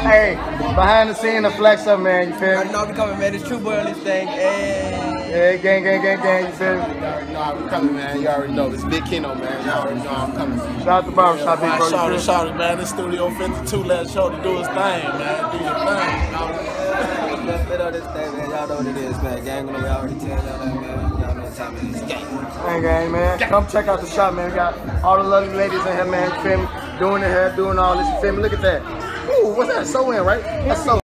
Hey, behind the scene, the flex up, man. You feel me? I know we coming, man. It's True Boy on this thing. Hey, gang. You feel me? You already know I'm coming, man. You already know. It's Big Kino, man. You already know I'm coming. Shout out to Barbershop, big bro. Shawty, man. This Studio 52 let Shawty do his thing, man. Do your thing. Let's fit on this thing, man. Y'all know what it is, man. Gang, we already tell y'all that, man. Y'all know what time it is. Gang, man. Come check out the shop, man. We got all the lovely ladies in here, man. You feel me? Doing their hair, doing all this. You feel me? Look at that. Ooh, what's that? Sew in, right? That's so.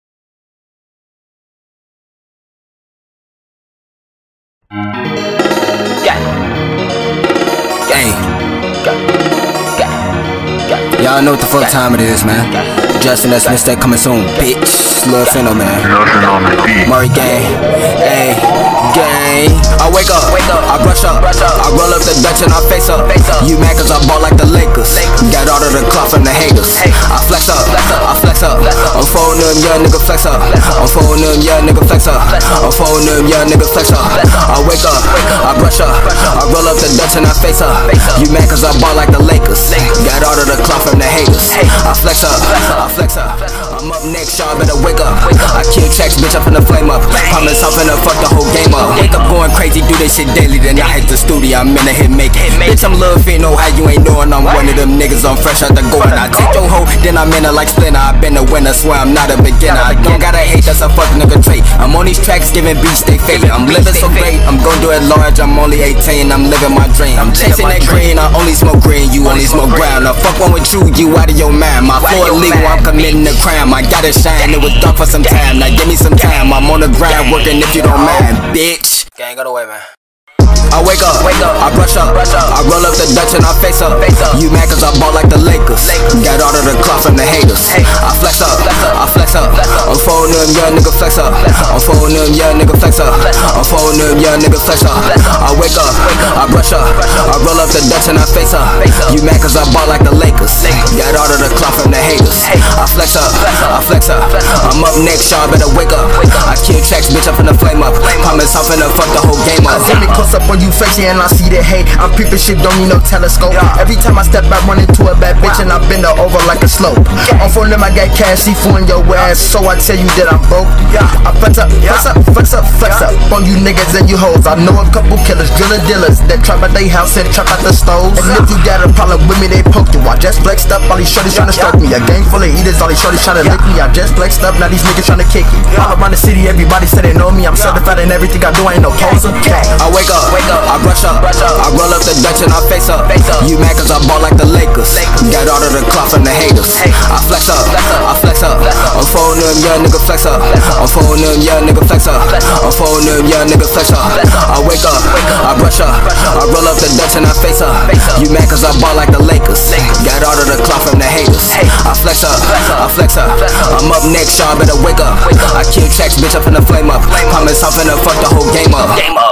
Y'all know what the fuck time it is, man. Justin S. Mistake coming soon, bitch. Lil Finno, man. Murray gang, ayy, gang. I wake up, I brush up, I roll up the Dutch and I face up. You mad cause I ball like the Lakers. Got all of the clout from the haters. I flex up, I'm folding them, young nigga flex up. I'm folding them, young nigga flex up. I'm folding them, young nigga flex up. I wake up, I brush up, I roll up the Dutch and I face up. You mad cause I ball like the Lakers. Got all of the clout from the haters. I flex up, I'm up next, y'all better wake up. I kill tracks, bitch, I'm finna flame up. Promise I'm finna fuck the whole game up. Wake up going crazy, do this shit daily, then I hit the studio, I'm in a hit make. Bitch, I'm Lil Finno, how you ain't knowing I'm one of them niggas, I'm fresh out the go. And I take your hoe, then I'm in it like Splinter. I been a winner, swear I'm not a beginner. I don't gotta hate, that's a fuck nigga trait. I'm on these tracks giving beats, they fake. I'm living so great, I'm gon' do it large, I'm only 18, I'm living my dream. I'm chasing that green, I only smoke green, you only smoke brown. I fuck one with you out of your mind. My floor illegal, I'm committing a crime. I gotta shine, it was dark for some time. Now give me some time, I'm on the grind working if you don't mind, bitch. Gang, go away, man. I wake up, I brush up, I roll up the Dutch and I face up. You mad cause I ball like the Lakers. Got all of the clout from the haters. I flex up, I'm folding them, young nigga flex up. I'm folding them, young nigga flex up. I'm folding them, young nigga flex up. I wake up, I brush up, I roll up the Dutch and I face up. You mad cause I ball like the Lakers. Got all of the clout from the haters. I flex up, I'm up next, y'all better wake up. I kill tracks, bitch, I'm finna flame up. Promise I'm finna fuck the whole game up. Let me close up on you flexing and I see the hate. I'm peeping shit, don't need no telescope. Every time I step back, run into a bad bitch and I bend her over like a slope. On phone them, I got cash, she fooling your ass, so I tell you that I'm broke. I flex up on you niggas and you hoes. I know a couple killers, driller dealers that trap at they house and trap at the stove. And if you got a problem with me, they poke you. I just flexed up, all these shorties tryna stroke me. A gang full of eaters, all these shorties tryna lick me. I just flexed up, now these niggas tryna kick me. All around the city, everybody say they know me. I'm certified in everything I do, I ain't no poser. I wake up, I brush up, I roll up the Dutch and I face up. You mad cause I ball like the Lakers. Got all of the clout from the haters. I flex up, I'm folding them, young nigga flex up. I'm folding them, young nigga flex up. I'm folding them, young nigga flex up. I wake up, I brush up, I roll up the Dutch and I face up. You mad cause I ball like the Lakers. Got all of the clout from the haters. I flex up, I'm up next, y'all better wake up. I kill tracks, bitch, I'm finna flame up. Promise I'm finna fuck the whole game up.